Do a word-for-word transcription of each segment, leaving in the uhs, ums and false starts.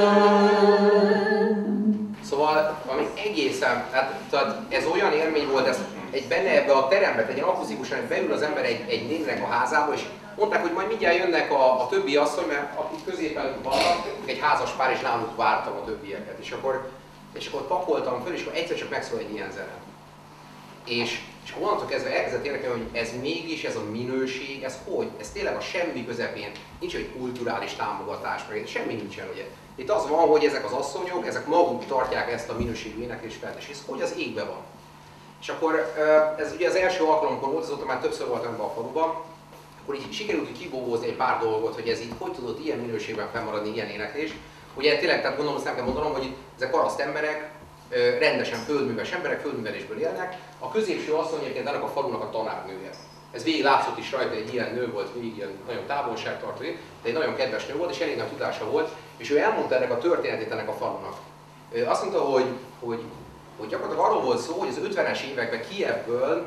Szóval ami egészen, hát, tehát ez olyan élmény volt, ez egy benne ebbe a terembe, egy ilyen akustikusan, hogy beül az ember egy, egy névnek a házába, és mondták, hogy majd mindjárt jönnek a, a többi asszony, mert akik középen vannak, egy házas pár, és náluk vártam a többieket. És akkor, és akkor pakoltam föl, és akkor egyszer csak megszól egy ilyen zene. És, és akkor onnantól kezdve elkezdett érdekelni, hogy ez mégis, ez a minőség, ez hogy? Ez tényleg a semmi közepén, nincs egy kulturális támogatás, meg semmi nincsen, ugye. Itt az van, hogy ezek az asszonyok, ezek maguk tartják ezt a minőségű éneklést fel, és ez hogy az égbe van. És akkor ez ugye az első alkalomkor volt, azóta már többször voltam ebben a faluban, akkor így sikerült így kibóvózni egy pár dolgot, hogy ez így hogy tudott ilyen minőségben fennmaradni, ilyen éneklés. Ugye tényleg, tehát gondolom, azt nem kell mondanom, hogy ezek paraszt emberek, rendesen földműves emberek, földművelésből élnek. A középső asszony egyébként ennek a falunak a tanárnője. Ez végig látszott is rajta, egy ilyen nő volt, végig ilyen nagyon távolságtartó, de egy nagyon kedves nő volt, és elég nagy tudása volt, és ő elmondta ennek a történetét ennek a falunak. Azt mondta, hogy, hogy, hogy gyakorlatilag arról volt szó, hogy az ötvenes években Kijevből,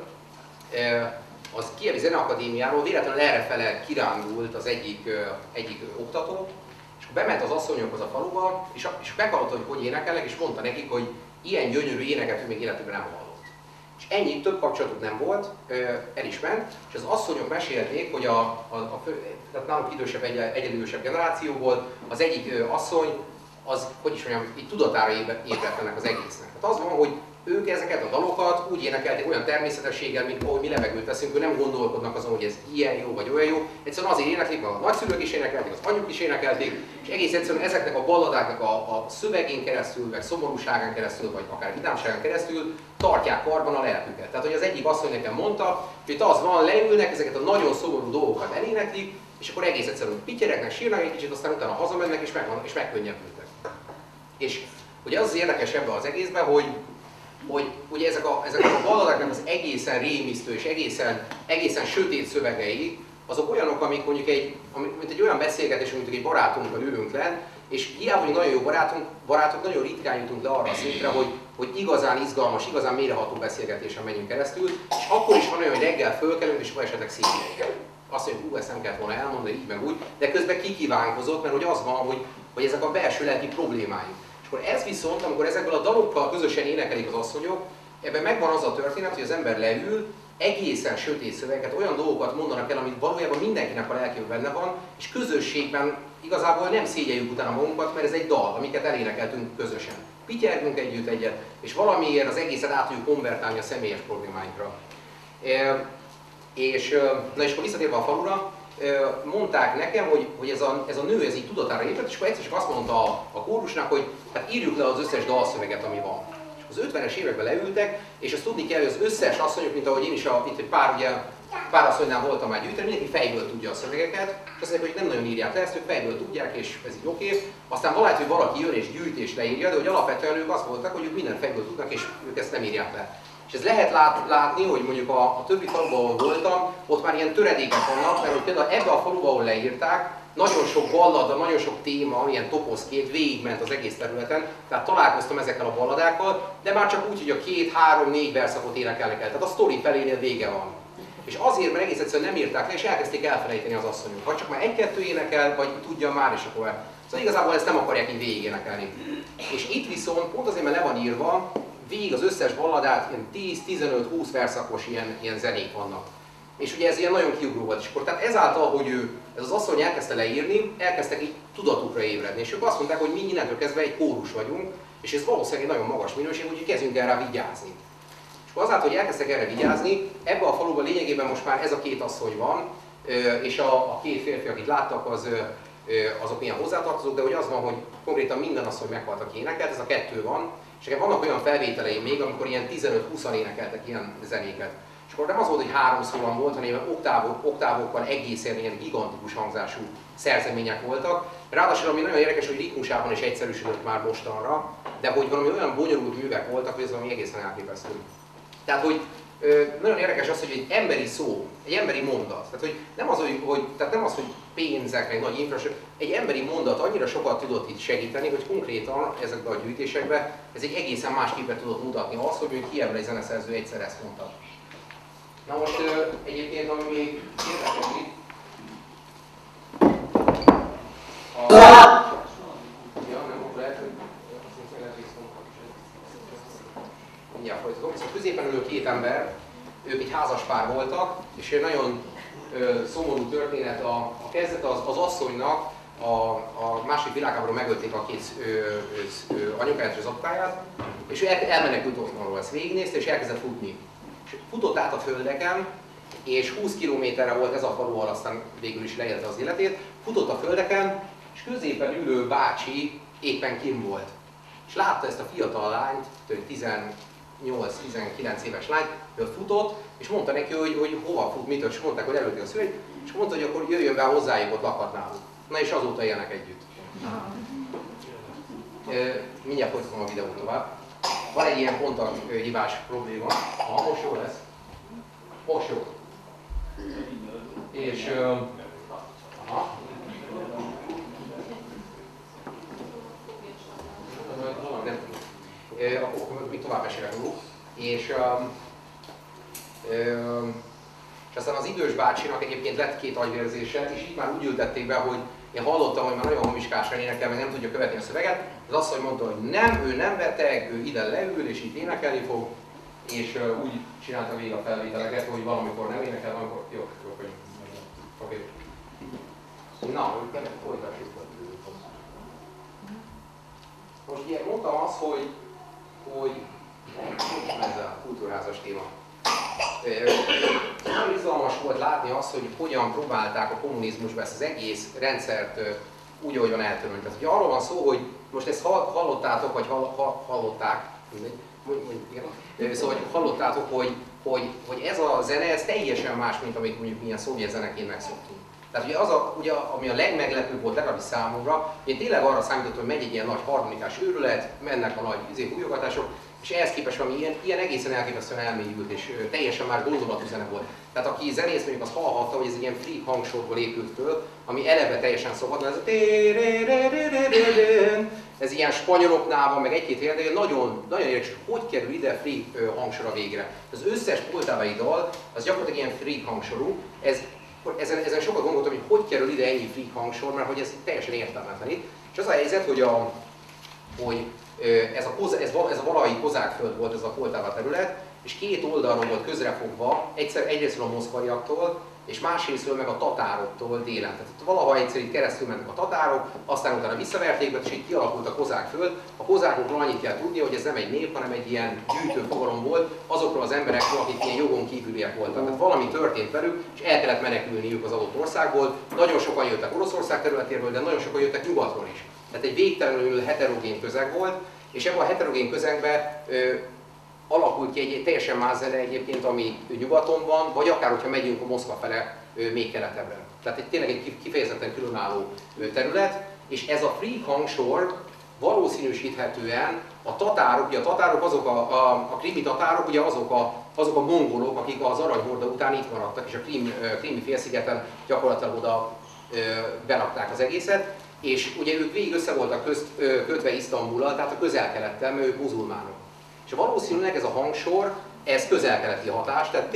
az Kijevi Zeneakadémiáról véletlenül errefele kirándult az egyik, egyik oktató, és akkor bement az asszonyokhoz a faluba, és, és meghallotta, hogy hogy énekelnek, és mondta nekik, hogy ilyen gyönyörű éneket ő még életében nem hallott. És ennyi, több kapcsolatuk nem volt, el is ment, és az asszonyok mesélték, hogy a, a, a tehát náluk idősebb, egy, egyedülősebb generációból az egyik asszony, az, hogy is mondjam, így tudatára ébredt ennek az egésznek. Tehát az van, hogy ők ezeket a dalokat úgy énekelték olyan természetességgel, mint ahogy mi levegőt veszünk, ők nem gondolkodnak azon, hogy ez ilyen jó vagy olyan jó. Egyszerűen azért éneklik, mert a nagyszülők is énekelték, az anyjuk is énekelték, és egész egyszerűen ezeknek a balladáknak a, a szövegén keresztül, vagy szomorúságán keresztül, vagy akár vidámságán keresztül tartják karban a lelküket. Tehát, hogy az egyik asszony nekem mondta, hogy itt az van, leülnek, ezeket a nagyon szomorú dolgokat eléneklik, és akkor egész egyszerűen pityeregnek, sírnak egy kicsit, aztán utána hazamennek, és, meg, és megkönnyebbültek. És ugye az az érdekes ebben az egészben, hogy hogy ugye ezek a, ezek a balladáknak az egészen rémisztő és egészen, egészen sötét szövegei, azok olyanok, amik mondjuk egy, mint egy olyan beszélgetés, mint egy barátunkkal ülünk le, és hiába, hogy nagyon jó barátunk, barátok, nagyon ritkán jutunk le arra a szintre, hogy, hogy igazán izgalmas, igazán mélyreható beszélgetésen menjünk keresztül, és akkor is van olyan, hogy reggel fölkelünk, és esetleg szégyeljük. Azt mondjuk, hú, ezt nem kellett volna elmondani, így meg úgy, de közben kikívánkozott, mert hogy az van, hogy, hogy ezek a belső lelki problémáink. És akkor ez viszont, amikor ezekből a dalokkal közösen énekelik az asszonyok, ebben megvan az a történet, hogy az ember leül, egészen sötét szövegeket, olyan dolgokat mondanak el, amit valójában mindenkinek a lelkében benne van, és közösségben igazából nem szégyeljük utána magunkat, mert ez egy dal, amiket elénekeltünk közösen. Pityergünk együtt egyet, és valamiért az egészet át tudjuk konvertálni a személyes problémáinkra. E, és, na és akkor visszatérve a falura, mondták nekem, hogy, hogy ez, a, ez a nő ez így tudatára ébredt, és akkor egyszer csak azt mondta a, a kórusnak, hogy hát írjuk le az összes dalszöveget, ami van. És az ötvenes években leültek, és azt tudni kell, hogy az összes asszonyok, mint ahogy én is a, itt egy pár, ugye, pár asszonynál voltam már gyűjteni, mindenki fejből tudja a szövegeket, és azt mondják, hogy nem nagyon írják le ezt, ők fejből tudják, és ez így oké. Okay. Aztán valahogy, hogy valaki jön és gyűjt és leírja, de hogy alapvetően ők azt mondták, hogy ők minden fejből tudnak, és ők ezt nem írják le. És ez lehet lát, látni, hogy mondjuk a, a többi faluban, ahol voltam, ott már ilyen töredékek vannak, mert hogy például ebbe a faluban, ahol leírták, nagyon sok ballada, nagyon sok téma, ilyen toposzkép végigment az egész területen, tehát találkoztam ezekkel a balladákkal, de már csak úgy, hogy a két, három, négy verszakot énekelnek el, tehát a sztori felénél vége van. És azért, mert egész egyszerűen nem írták le, és elkezdték elfelejteni az asszonyok. Vagy csak már egy-kettő énekel, vagy tudja már, és akkor el. Szóval igazából ezt nem akarják így végig énekelni. És itt viszont, pont azért, mert le van írva, végig az összes balladát, ilyen tíz, tizenöt, húsz verszakos ilyen, ilyen zenék vannak. És ugye ez ilyen nagyon kiugró volt. És akkor tehát ezáltal, hogy ő, ez az asszony elkezdte leírni, elkezdtek így tudatukra ébredni. És ők azt mondták, hogy mi innentől kezdve egy kórus vagyunk, és ez valószínűleg egy nagyon magas minőség, úgyhogy kezdjünk el rá vigyázni. És akkor azáltal, hogy elkezdtek erre vigyázni, ebben a faluban lényegében most már ez a két asszony van, és a, a két férfi, akit láttak, az, azok ilyen hozzátartozók, de hogy az van, hogy konkrétan minden asszony meghalt, aki énekelt, ez a kettő van. És nekem vannak olyan felvételeim még, amikor ilyen tizenöt-húszan énekeltek ilyen zenéket. És akkor nem az volt, hogy három szólam volt, hanem oktávok, oktávokkal egészen ilyen gigantikus hangzású szerzemények voltak. Ráadásul ami nagyon érdekes, hogy ritmusában is egyszerűsödött már mostanra, de hogy valami olyan bonyolult művek voltak, hogy ez valami egészen elképesztő. Tehát, hogy nagyon érdekes az, hogy egy emberi szó, egy emberi mondat, tehát, hogy nem az, hogy, hogy, tehát nem az, hogy pénzek, meg nagy infrastruktúra, egy emberi mondat annyira sokat tudott itt segíteni, hogy konkrétan ezekben a gyűjtésekben ez egy egészen más képet tudott mutatni az, hogy mondjuk Kijevben egy zeneszerző egyszer ezt mondta. Na most egyébként, ami még érdekes itt, a... Ja, nem. mindjárt folytatom. Szóval középen ülő két ember, ők egy házas pár voltak, és egy nagyon ö, szomorú történet. A, a kezdet az, az asszonynak a, a második világháborúban megölték a két anyukáját és az apukáját, és ő el, elmenekült otthonról, ezt végignézte, és elkezdett futni. És futott át a földeken, és húsz kilométerre volt ez a falu, ahol aztán végül is leélte az életét. Futott a földeken, és középen ülő bácsi éppen kim volt. És látta ezt a fiatal lányt, tizennyolc-tizenkilenc éves lányt, ő futott, és mondta neki, hogy, hogy hova fut, mit, és mondták, hogy előtte a szüleid, és mondta, hogy akkor jöjjön be hozzájuk, ott lakhat náluk. Na és azóta élnek együtt. Mindjárt folytatom a videót tovább. Van egy ilyen kontakthibás probléma. Ah, most jó lesz. Most jó. És... Uh, aha. Nem tudom. Uh, akkor még tovább mesélek róluk. És, uh, uh, és aztán az idős bácsinak egyébként lett két agyvérzése, és így már úgy ültették be, hogy én hallottam, hogy már nagyon hamiskásan énekel, meg nem tudja követni a szöveget. Az asszony mondta, hogy nem, ő nem beteg, ő ide leül, és itt énekelni fog. És uh, úgy csinálta végig a felvételeket, hogy valamikor nem énekel, valamikor... Jó, jó, hogy... Oké. Na, hogy nem folytassuk. Most ugye mondtam azt, hogy... hogy... ez a kultúrházas téma. Nagyon izgalmas volt látni azt, hogy hogyan próbálták a kommunizmusban ezt az egész rendszert úgy, ahogyan eltörölni. Tehát ugye arról van szó, hogy most ezt hallottátok, vagy hallották, szóval hallottátok, hogy, hogy, hogy ez a zene ez teljesen más, mint amit mondjuk milyen szovjet zeneként megszoktunk. Tehát ugye az, a, ugye, ami a legmeglepőbb volt legalábbis számomra, én tényleg arra számítottam, hogy megy egy ilyen nagy harmonikás őrület, mennek a nagy izé, hújogatások, és ehhez képest valami ilyen, ilyen egészen elképesztően elmélyült, és ö, teljesen már gondolatú zene volt. Tehát aki zenész mondjuk az hallhatta, hogy ez egy ilyen freak hangsorból épült föl, ami eleve teljesen szokatlan, ez a ez ilyen spanyoloknál van, meg egy-két helyen, de nagyon, nagyon érdekes, hogy kerül ide freak hangsor a végre. Az összes poltávai dal, az gyakorlatilag ilyen freak hangsorú, ez, ezen, ezen sokat gondoltam, hogy hogy kerül ide ennyi freak hangsor, mert hogy ez teljesen értelmetlen itt. És az a helyzet, hogy a, hogy Ez a, ez, ez a valai kozákföld volt ez a Poltáva terület, és két oldalról volt közrefogva, egyszer, egyrészt a moszkvaiaktól, és másrésztről meg a tatároktól délen. Tehát valaha egyszer itt keresztül mentek a tatárok, aztán utána visszaverték őket, és így kialakult a kozákföld. A kozákokról annyit kell tudni, hogy ez nem egy nép, hanem egy ilyen gyűjtő fogalom volt azokról az emberekről, akik ilyen jogon kívüliek voltak. Tehát valami történt velük, és el kellett menekülniük az adott országból. Nagyon sokan jöttek Oroszország területéről, de nagyon sokan jöttek nyugatról is. Tehát egy végtelenül heterogén közeg volt, és ebben a heterogén közegben ö, alakult ki egy teljesen más zene egyébként, ami nyugaton van, vagy akár, hogyha megyünk a Moszkva fele ö, még keletebbre. Tehát egy, tényleg egy kifejezetten különálló ö, terület, és ez a freak hangsor valószínűsíthetően a tatárok, ugye a tatárok azok a, a, a krimi tatárok, ugye azok a, azok a mongolok, akik az aranyhorda után itt maradtak, és a krím, krími félszigeten gyakorlatilag oda ö, berakták az egészet. És ugye ők végig össze voltak közt, ö, kötve Isztambullal, tehát a közel-keleten, mert ők muzulmánok. És valószínűleg ez a hangsor, ez közel-keleti hatás, tehát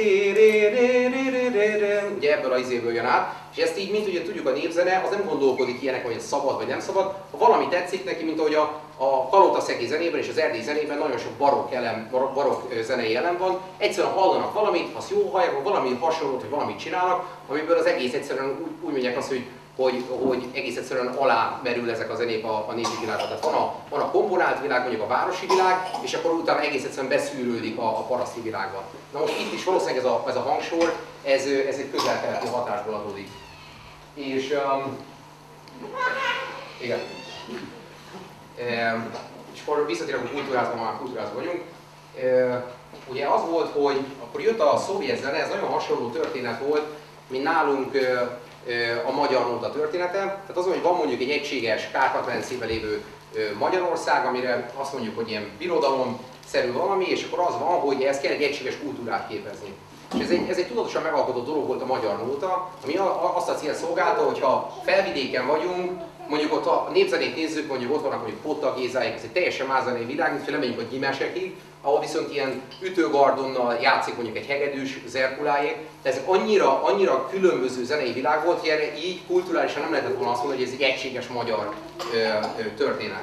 ugye ebből az izéből jön át, és ezt így, mint ugye tudjuk a népzene, az nem gondolkodik ilyenek, hogy ez szabad vagy nem szabad. Ha valami tetszik neki, mint ahogy a, a kalotaszegi zenében és az erdélyi zenében nagyon sok barokk, elem, barokk, barokk zenei elem van, egyszerűen hallanak valamit, az jó hallják, valami hasonlót, hogy valamit csinálnak, amiből az egész egyszerűen úgy, úgy mondják azt, hogy Hogy, hogy egész egyszerűen alá merül ezek a zenék a, a népi világba. Tehát van a, van a komponált világ, mondjuk a városi világ, és akkor utána egész egyszerűen beszűrődik a, a paraszti világba. Na most itt is valószínűleg ez a, ez a hangsor, ez, ez egy közel-keleti hatásból adódik. És... Um, igen. E, és akkor visszatérünk a kultúrázban, már kultúrázban vagyunk. E, ugye az volt, hogy akkor jött a szovjet zene, ez nagyon hasonló történet volt, mint nálunk a magyar nóta története. Tehát az, hogy van mondjuk egy egységes Kárpát-medencében lévő Magyarország, amire azt mondjuk, hogy ilyen birodalomszerű valami, és akkor az van, hogy ez kell egy egységes kultúrát képezni. És ez egy, ez egy tudatosan megalkotott dolog volt a magyar nóta, ami azt a célt szolgálta, hogyha felvidéken vagyunk, mondjuk ott a népzenét nézzük, mondjuk ott vannak mondjuk Potta Gézáik, ez egy teljesen más zenei világ, mint lemegyünk a Gyimesekig, ahol viszont ilyen ütőgardonnal játszik mondjuk egy hegedűs, Zerkulájék, de ezek annyira, annyira különböző zenei világ volt, hogy erre így kulturálisan nem lehetett volna azt mondani, hogy ez egy egységes magyar ö, ö, történet.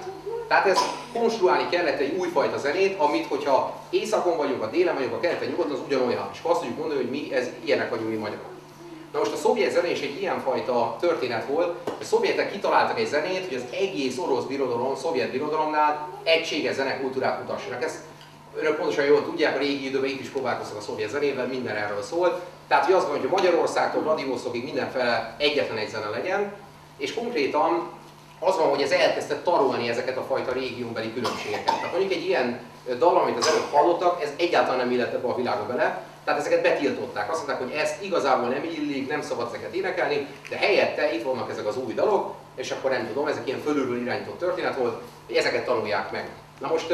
Tehát ez konstruálni kellett egy újfajta zenét, amit hogyha északon vagyunk, a délen vagyunk, a keleten, nyugodtan, az ugyanolyan. És azt tudjuk mondani, hogy mi ez, ilyenek vagyunk mi magyarok. Na most a szovjet zene is egy ilyenfajta történet volt, a szovjetek kitaláltak egy zenét, hogy az egész orosz birodalom, szovjet birodalomnál egységes zenekultúrát mutassanak. Ezt önök pontosan jól tudják, a régi időben itt is próbálkoztak a szovjet zenével, minden erről szólt. Tehát hogy az van, hogy Magyarországtól Vladivostokig mindenfele egyetlen egy zene legyen, és konkrétan az van, hogy ez elkezdte tarolni ezeket a fajta régiónbeli különbségeket. Tehát mondjuk egy ilyen dal, amit az előbb hallottak, ez egyáltalán nem illett ebbe a világba bele, tehát ezeket betiltották. Azt mondták, hogy ezt igazából nem illik, nem szabad ezeket énekelni, de helyette itt vannak ezek az új dalok, és akkor nem tudom, ezek ilyen fölülről irányított történet volt, hogy ezeket tanulják meg. Na most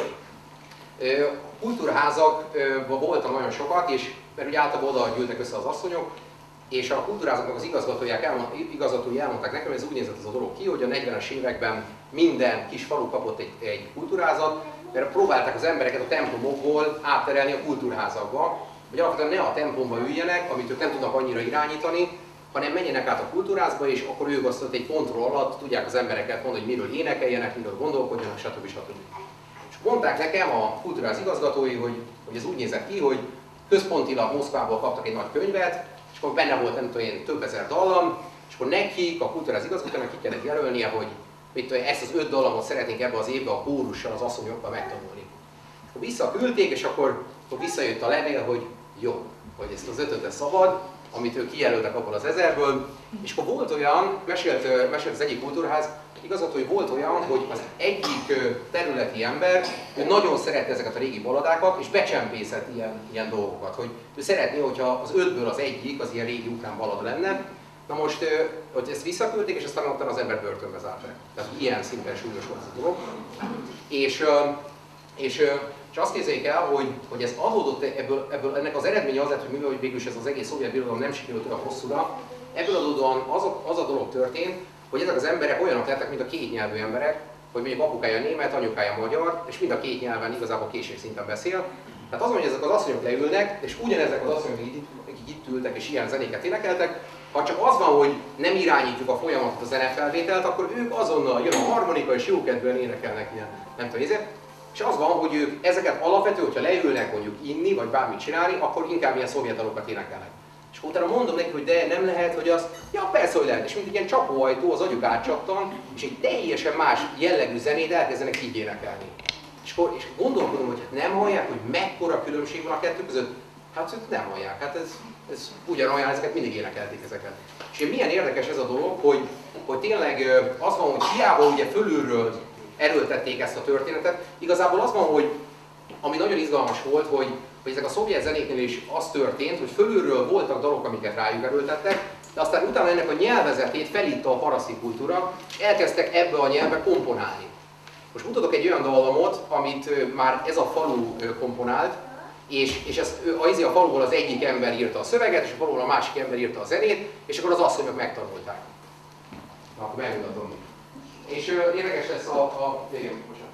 kultúrházakban voltam nagyon sokat, és mert ugye általában oda gyűltek össze az asszonyok, és a kultúrházaknak az igazgatóják elmond, igazgatói elmondták nekem, hogy ez úgy nézett ez a dolog ki, hogy a negyvenes években minden kis falu kapott egy, egy kultúrházat, mert próbálták az embereket a templomokból átterelni a kultúrházakba, hogy alapvetően ne a templomba üljenek, amit ők nem tudnak annyira irányítani, hanem menjenek át a kultúrházba, és akkor ők azt egy kontroll alatt tudják az embereket mondani, hogy miről énekeljenek, miről gondolkodjanak, stb. stb. És mondták nekem a kultúrház igazgatói, hogy, hogy ez úgy nézett ki, hogy központilag Moszkvából kaptak egy nagy könyvet, és akkor benne volt nem tudom én több ezer dallam, és akkor nekik, a kultúrház igazgatónak ki kellett jelölnie, hogy mit tudom, ezt az öt dallamot szeretnénk ebbe az évbe a kórussal, az asszonyokkal megtanulni. Akkor visszaküldték, és akkor, akkor visszajött a levél, hogy jó, hogy ezt az ötöt szabad, amit ők kijelöltek abból az ezerből, és akkor volt olyan, mesélt, mesélt az egyik kultúrház igazgató, hogy volt olyan, hogy az egyik területi ember, ő nagyon szerette ezeket a régi baladákat, és becsempészett ilyen, ilyen dolgokat, hogy ő szeretné, hogyha az ötből az egyik az ilyen régi ukrán balada lenne. Na most, hogy ezt visszaküldték, és aztán ottan az ember börtönbe zárták. Tehát ilyen szinten súlyos volt ez a dolog. És, és, és azt képzeljék el, hogy, hogy ez adódott, ebből, ebből ennek az eredménye az lett, hogy mivel hogy végül is ez az egész szovjet birodalom nem sikerült olyan hosszúra, ebből adódóan az a, az a dolog történt, hogy ezek az emberek olyanok lettek, mint a kétnyelvű emberek, hogy mondjuk apukája német, anyukája magyar, és mind a két nyelven igazából készségszinten beszél. Tehát azon, hogy ezek az asszonyok leülnek, és ugyanezek az asszonyok, akik itt ültek és ilyen zenéket énekeltek, ha csak az van, hogy nem irányítjuk a folyamatot a zenefelvételt, akkor ők azonnal jön a harmonika és jókedvűen énekelnek ilyen, nem tudom, ezért. És az van, hogy ők ezeket alapvető, hogyha leülnek mondjuk inni, vagy bármit csinálni, akkor inkább ilyen szovjet dalokat énekelnek. És utána mondom neki, hogy de nem lehet, hogy az, ja persze, hogy lehet, és mint egy ilyen csapóajtó, az agyuk átcsattan, és egy teljesen más jellegű zenét elkezdenek így énekelni. És akkor és gondolkodom, hogy nem hallják, hogy mekkora különbség van a kettő között. Hát ők nem hallják, hát ez, ez ugyanolyan, ezeket mindig énekelték ezeket. És milyen érdekes ez a dolog, hogy, hogy tényleg az van, hogy hiába ugye fölülről erőltették ezt a történetet, igazából az van, hogy ami nagyon izgalmas volt, hogy, hogy ezek a szovjet zenéknél is az történt, hogy fölülről voltak dalok, amiket rájuk erőltettek, de aztán utána ennek a nyelvezetét felitta a paraszti kultúra, és elkezdtek ebbe a nyelvbe komponálni. Most mutatok egy olyan dallamot, amit már ez a falu komponált, és, és ez, a, a faluból az egyik ember írta a szöveget, és a faluból a másik ember írta a zenét, és akkor az asszonyok megtanulták. Na, akkor megmutatom. És uh, érdekes lesz a... a igen, bocsánat.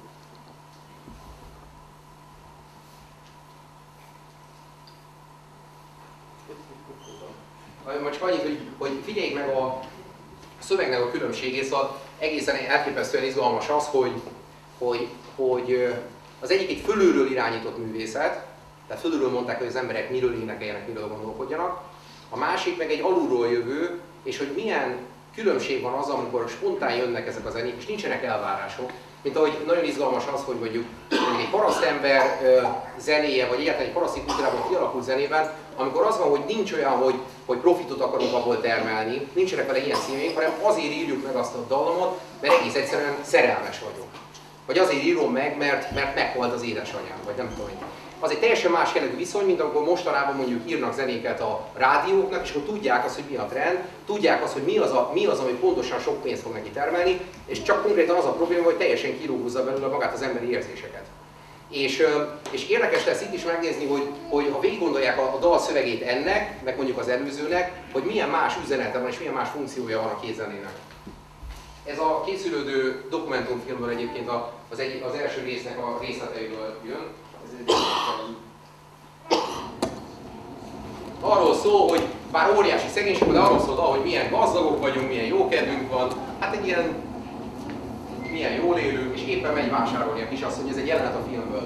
Most csak annyit, hogy, hogy figyeljék meg a szövegnek a különbségét, szóval egészen elképesztően izgalmas az, hogy, hogy, hogy az egyik egy fölülről irányított művészet, tehát fölülről mondták, hogy az emberek miről énekeljenek, miről gondolkodjanak, a másik meg egy alulról jövő, és hogy milyen különbség van az, amikor spontán jönnek ezek a zenék, és nincsenek elvárások. Mint ahogy nagyon izgalmas az, hogy mondjuk egy parasztember zenéje, vagy egyáltalán egy paraszti kultúrában kialakult zenében, amikor az van, hogy nincs olyan, hogy, hogy profitot akarunk abból termelni, nincsenek vele ilyen színék, hanem azért írjuk meg azt a dallamot, mert egész egyszerűen szerelmes vagyok. Vagy azért írom meg, mert, mert meghalt az édesanyám, vagy nem tudom. Az egy teljesen más jellegű viszony, mint amikor mostanában mondjuk írnak zenéket a rádióknak, és akkor tudják azt, hogy mi a trend, tudják azt, hogy mi az, a, mi az, ami pontosan sok pénzt fog neki termelni, és csak konkrétan az a probléma, hogy teljesen kirúgozza belőle magát az emberi érzéseket. És, és érdekes lesz itt is megnézni, hogy, hogy ha végig gondolják a, a dal szövegét ennek, meg mondjuk az előzőnek, hogy milyen más üzenete van és milyen más funkciója van a két zenének. Ez a készülődő dokumentumfilmből egyébként az, egy, az első résznek a részleteiből jön. Arról szól, hogy bár óriási szegénység, de arról szól, hogy milyen gazdagok vagyunk, milyen jó kedvünk van. Hát egy ilyen milyen jól élünk, és éppen megy vásárolni a kisasszony, ez egy jelenet a filmből.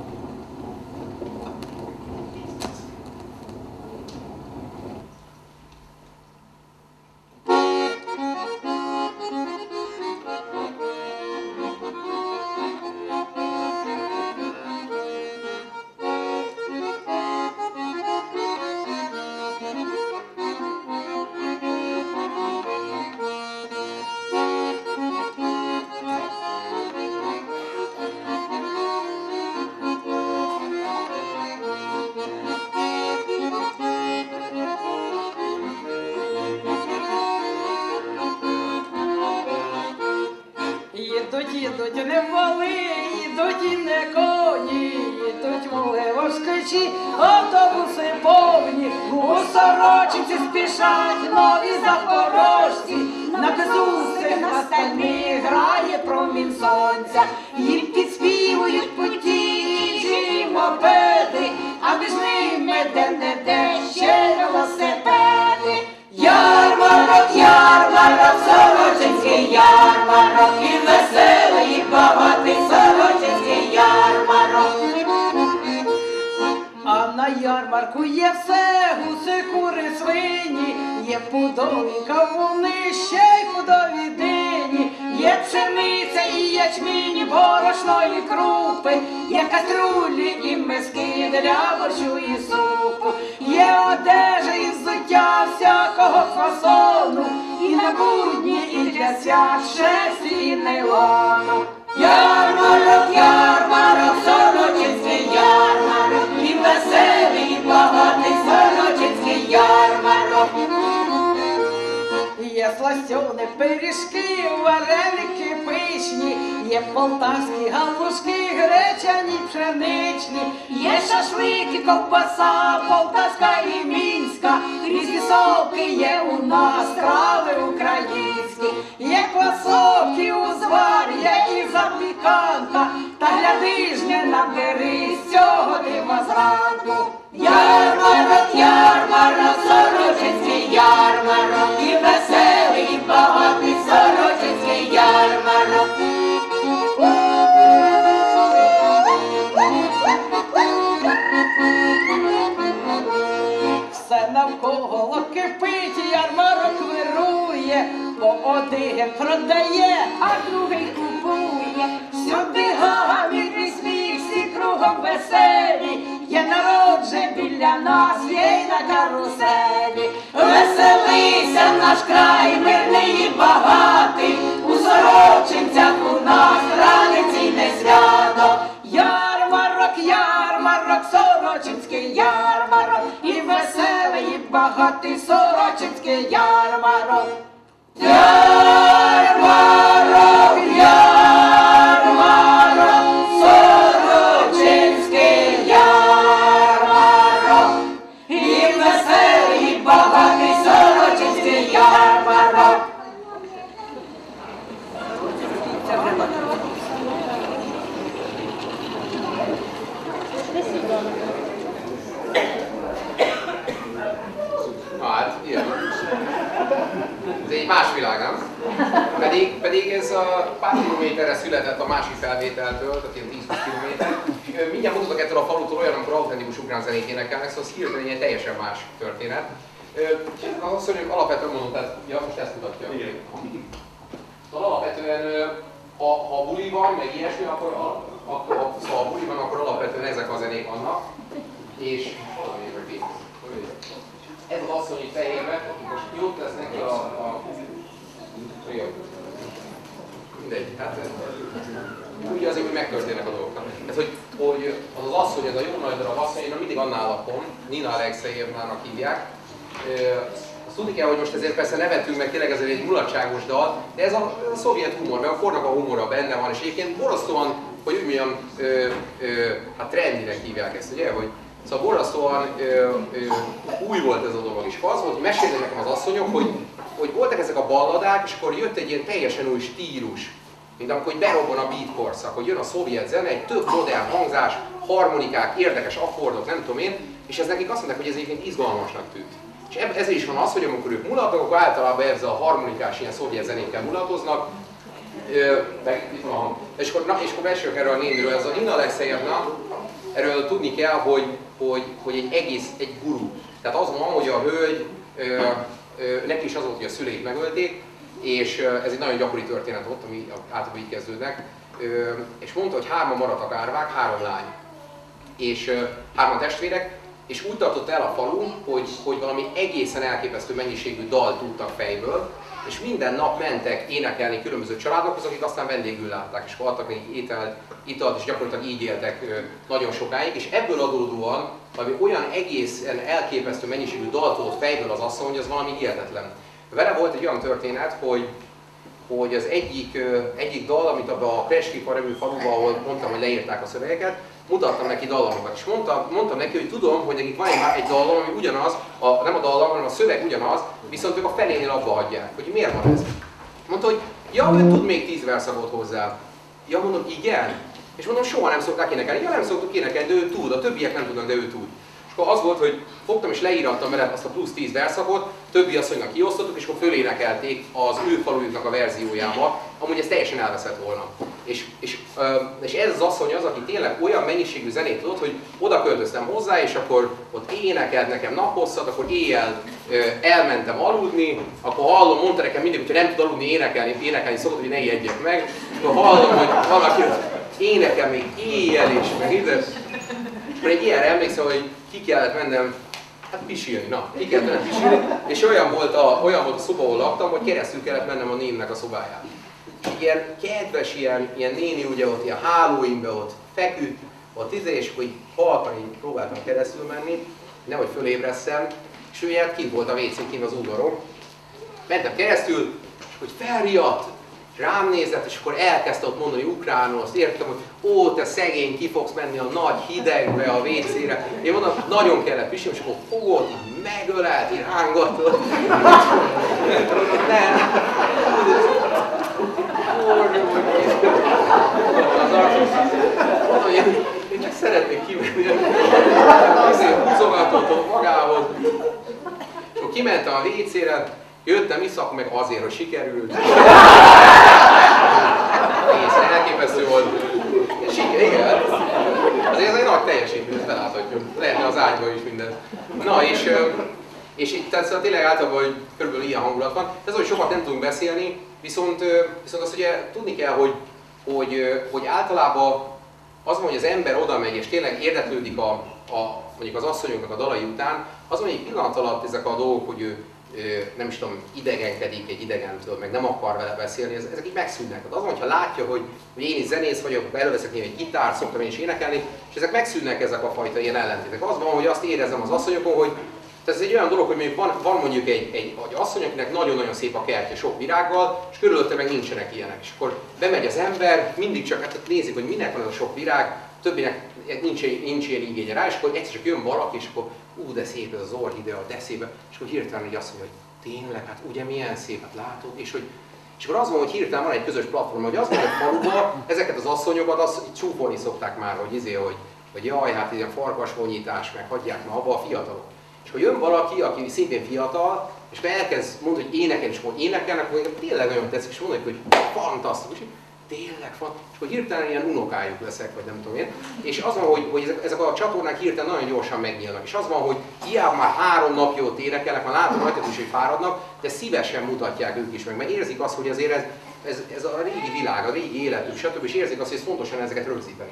Їдуть не воли, їдуть і не коні, їдуть моли москвичі, автобуси повні, у Сорочинці спішать нові запорожці, на безусих на стальні грає промінь сонця, їм підспівують потічі мопеди, а між ними де-не-де ще велосипеди. Ярмарок, ярмарок, Сорочинський ярмарок, і веселий, і багатий Сорочинський ярмарок. А на ярмарку є все, гуси, кури, свині, є пудові кавуни, ще й пудові дині, є пшениця і ячмінь, борошно і крупи, є каструлі і миски для борщу і супу, є одежа і взуття всякого фасону, і на будні, і для свят шерсті і нейлону. Ярмарок, ярмарок, Сорочинський ярмарок, і веселий, і багатий Сорочинський ярмарок. Є сластьони, пиріжки, вареники пишні, є полтавські галушки, гречані, пшеничні, є шашлики, ковбаса, полтавська і мінська, різні соки є у нас, трави українські, є квасок і узвар, є і запіканка, та гляди ж не наберись цього дива зранку. Ярмарок, ярмарок, Сорочинський ярмарок, і веселий, і багатий Сорочинський ярмарок. Все навколо кипить, ярмарок вирує, бо один продає, а другий купує. Всюди гамір і сміх, всі кругом веселі, є народ же біля нас, є й на каруселі. Веселися наш край, мирний і багатий, у Сорочинцях у нас традиційне свято. Ярмарок, ярмарок, Сорочинський ярмарок, і веселий, і багатий Сорочинський ярмарок. Ярмарок, ярмарок, Сорочинський ярмарок, і веселий, і багатий Сорочинський ярмарок. Hát, ilyen. Ez egy más világ, nem? Pedig, pedig ez a pár kilométerre született a másik felvételtől, tehát ilyen tíz-húsz kilométer. Mindjárt mutatok ettől a falutól olyan, amikor autentikus ukrán zenét énekelnek, szóval az hirtelen egy teljesen más történet. Azt mondjuk alapvetően mondom, tehát ja, most ezt mutatja. Igen. Szóval alapvetően, ha, ha buli van, meg ilyesmi, akkor, akkor szóval ha buli van, akkor alapvetően ezek a zenék vannak. És ez az asszony itt fehérbe, most jót tesz neki a... a mindegy, hát ugye azért, hogy megtörténnek a dolgok. Tehát, hogy, hogy az az asszony, ez a jó nagy darab asszony, én mindig annál lakom, Nina Alexejevnának hívják. Azt tudni kell, hogy most ezért persze nevetünk, meg tényleg ez egy mulatságos dal, de ez a szovjet humor, meg a kornak a humora benne van, és egyébként borzasztóan, hogy úgy mondjam, ö, ö, hát trendinek hívják ezt, ugye? Hogy, szóval borzasztóan ö, ö, új volt ez a dolog, és az volt, hogy meséltek nekem az asszonyok, hogy, hogy voltak ezek a balladák, és akkor jött egy ilyen teljesen új stílus, mint amikor berobban a beat korszak, hogy jön a szovjet zene, egy tök modern hangzás, harmonikák, érdekes akkordok, nem tudom én, és ez nekik azt mondták, hogy ez egyébként izgalmasnak tűnt. És ezért is van az, hogy amikor ők mulatnak, akkor általában ezzel a harmonikás ilyen szovjet zenékkel mulatoznak, Ö, meg itt van a hang. És akkor, na, és akkor beszélünk erről a néniről. Ez a Nina Alexejevna, erről tudni kell, hogy, hogy, hogy egy egész, egy guru. Tehát az van, hogy a hölgy, ö, ö, neki is az volt, hogy a szüleit megölték, és ez egy nagyon gyakori történet ott, ami általában így kezdődnek. Ö, és mondta, hogy hárman maradtak árvák, három lány. És ö, hárman testvérek, és úgy tartott el a falu, hogy, hogy valami egészen elképesztő mennyiségű dalt tudtak fejből, és minden nap mentek énekelni különböző családokhoz, akik aztán vendégül látták, és adtak nekik ételt, italt, és gyakorlatilag így éltek ö, nagyon sokáig, és ebből adódóan valami olyan egészen elképesztő mennyiségű dalt tudott fejből az asszony, hogy az valami hihetetlen. Vele volt egy olyan történet, hogy, hogy az egyik, ö, egyik dal, amit abban a Kreskivka nevű faluban, ahol mondtam, hogy leírták a szövegeket, mutattam neki dallamokat, és mondtam, mondtam neki, hogy tudom, hogy nekik van egy, egy dallam, ami ugyanaz, a, nem a dallam, hanem a szöveg ugyanaz, viszont ők a felénél abba hagyják, hogy miért van ez. Mondta, hogy ja, ő tud még tíz verszakot hozzá. Ja, mondom, igen. És mondom, soha nem szokták énekelni. Ja, nem szoktuk énekelni, de ő tud, a többiek nem tudnak, de ő tud. És akkor az volt, hogy fogtam és leírattam vele azt a plusz tíz verszakot, többi asszonynak kiosztottuk, és akkor fölénekelték az ő falujuknak a verziójába, amúgy ez teljesen elveszett volna. És, és, és ez az asszony az, aki tényleg olyan mennyiségű zenét tudott, hogy oda költöztem hozzá, és akkor ott énekelt nekem naphosszat, akkor éjjel elmentem aludni, akkor hallom, mondta nekem mindig, hogyha nem tud aludni, énekelni, énekelni szokott, hogy ne ijedjek meg, akkor hallom, hogy valaki énekel még éjjel is, meg ide. Akkor egy ilyenre emlékszem, hogy ki kellett mennem, hát pisilni, na, ki kellett mennem pisilni, és olyan volt a, olyan volt a szoba, ahol laktam, hogy keresztül kellett mennem a néninek a szobáján. És ilyen kedves, ilyen, ilyen néni ugye ott ilyen hálóimbe ott feküdt, ott izé, és hogy halkan így próbáltam keresztül menni, nehogy fölébresszen, és ő ilyen kint volt a vé cén, kint az udvaron. Mentem keresztül, és hogy felriadt, és rám nézett, és akkor elkezdte ott mondani ukránul, azt értem, hogy ó, te szegény, ki fogsz menni a nagy hidegbe a vé cére. Én mondom, nagyon kellett pisilni, és akkor fogott, megölelt, így rángatott. Nem. Én csak szeretnék kimenni, azért húzogatott magával. És akkor kimentem a vé cére, jöttem vissza, akkor meg azért, hogy sikerült. Egészen elképesztő volt. Siker, igen. Azért ez egy nagy teljesítmény, ezt beláthatjuk. Lehetne az ágyban is minden. Na és, és itt tehát szóval tényleg általában, hogy körülbelül ilyen hangulat van. Ez az, hogy sokat nem tudunk beszélni, viszont, viszont azt ugye tudni kell, hogy, hogy, hogy általában az van, hogy az ember oda megy és tényleg érdeklődik a, a, mondjuk az asszonyoknak a dalai után, az van, hogy egy pillanat alatt ezek a dolgok, hogy ő nem is tudom, idegenkedik egy idegentől, meg nem akar vele beszélni, ezek így megszűnnek. Az van, hogyha látja, hogy, hogy én is zenész vagyok, előveszek néha egy gitárt, szoktam én is énekelni, és ezek megszűnnek, ezek a fajta ilyen ellentétek. Az van, hogy azt érezem az asszonyokon, hogy ez egy olyan dolog, hogy mondjuk van, van mondjuk egy, egy, egy asszony, akinek nagyon-nagyon szép a kertje sok virággal, és körülötte meg nincsenek ilyenek. És akkor bemegy az ember, mindig csak hát nézik, hogy minek van az a sok virág, többinek nincs, nincs ilyen igénye rá, és akkor egyszer csak jön valaki, és akkor ú, de szép ez az orchidea, de szép, és akkor hirtelen így azt mondja, hogy tényleg, hát ugye milyen szép, hát látod, és hogy és akkor az van, hogy hirtelen van egy közös platform, hogy az van, hogy faluban ezeket az asszonyokat azt csúfolni szokták már, hogy izé, hogy, hogy jaj, hát ilyen farkasvonyítás, meg hagyják már abba a fiatalok. És akkor jön valaki, aki szintén fiatal, és akkor elkezd mondani, hogy énekel, és akkor énekelnek, hogy tényleg nagyon tetszik, és mondani, hogy fantasztikus, tényleg van, és akkor hirtelen ilyen unokájuk leszek, vagy nem tudom én. És az van, hogy, hogy ezek, ezek a csatornák hirtelen nagyon gyorsan megnyílnak. És az van, hogy hiába már három napja ott énekelnek, már látom rajtuk is, hogy fáradnak, de szívesen mutatják ők is meg, mert érzik azt, hogy azért ez, ez, ez a régi világ, a régi életük, stb. És érzik azt, hogy ez fontosan ezeket rögzíteni.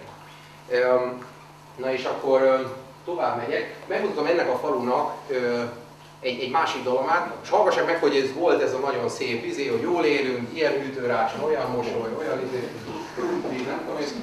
Na és akkor tovább megyek, megmutatom ennek a falunak egy, egy másik dalomát, és hallgassák meg, hogy ez volt ez a nagyon szép izé, hogy jól élünk, ilyen hűtőrácson, olyan mosoly, olyan izé, nem tudom én.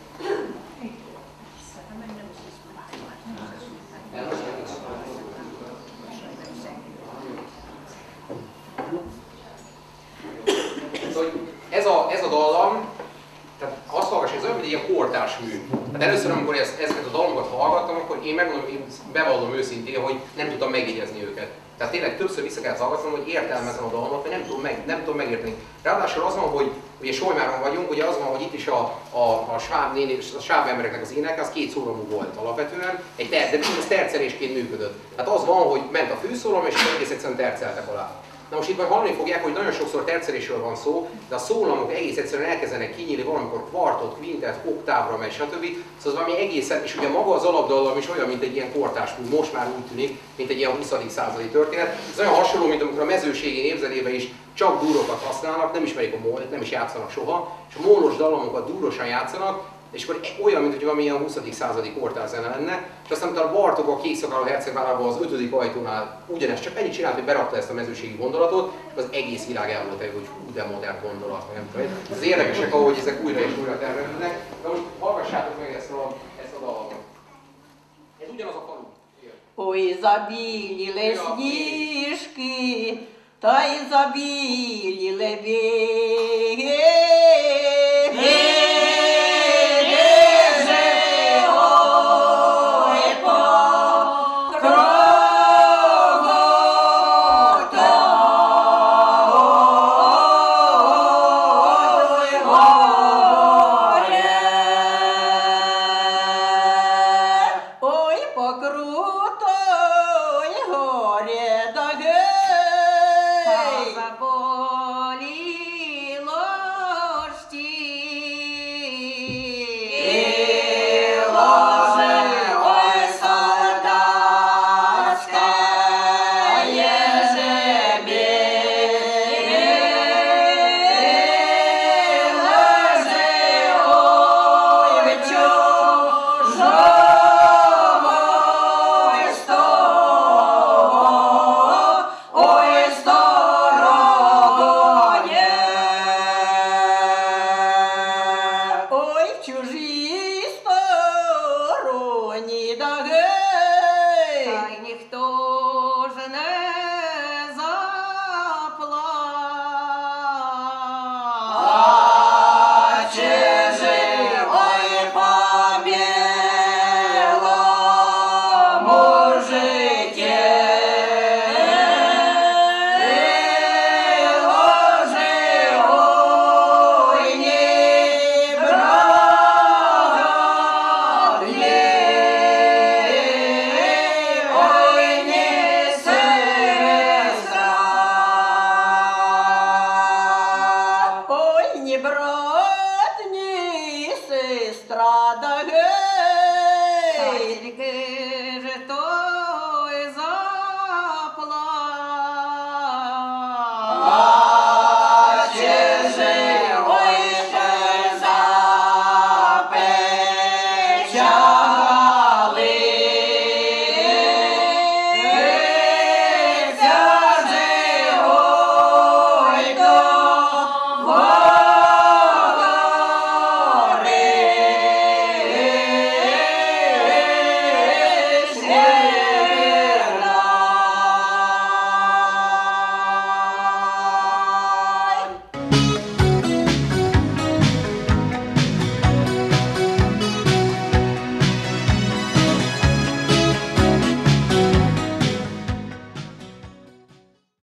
Szóval ez a, ez a dallam, tehát azt hallgass, ez olyan, mint egy ilyen kortárs mű. Tehát először, amikor ezt, ezeket a dalomokat hallgattam, akkor én megmondom, én bevallom őszintén, hogy nem tudtam megjegyezni őket. Tehát tényleg többször vissza kellett hallgatnom, hogy értelmezem a dalmat, vagy nem tudom, meg, nem tudom megérteni. Ráadásul az van, hogy ugye Solymáron vagyunk, ugye az van, hogy itt is a, a, a sváb néni, a sváb embereknek az ének, az két szólamú volt alapvetően, egy ter, de ez tercelésként működött. Tehát az van, hogy ment a főszólam, és egész egyszerűen terceltek alá. Na most itt majd hallani fogják, hogy nagyon sokszor tercelésről van szó, de a szólamok egész egyszerűen elkezdenek kinyílni, valamikor kvartot, kvintet, oktávra megy, stb. Szóval valami egészen, és ugye maga az alapdallam is olyan, mint egy ilyen kortársmű, most már úgy tűnik, mint egy ilyen huszadik századi történet. Ez olyan hasonló, mint amikor a mezőségi népzenében is csak dúrokat használnak, nem ismerik a mólt, nem is játszanak soha, és a mólos dallamokat dúrosan játszanak, és akkor olyan, mint hogy valami ilyen huszadik századi kortárzene lenne, és aztán utána Bartók a Kékszakáló hercegvárában az ötödik ajtónál ugyanezt csak ennyit csinált, hogy berakta ezt a mezőségi gondolatot, és az egész világ el volt, hogy hú, de modern gondolat, nem tudom. Ez érdekesek, ahogy ezek újra és újra terveződnek. De most hallgassátok meg ezt a, ezt a dallamot. Ez ugyanaz a falu. Ой, забили снежки, та и забили лебеги. брат, ні сестра, да гей!